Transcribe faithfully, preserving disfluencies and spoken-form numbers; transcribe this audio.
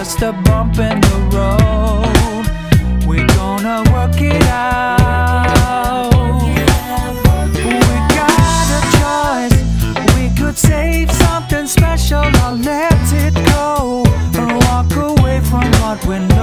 just a bump in the road. We're gonna work it out. We got a choice. We could save something special or let it go, or walk away from what we know.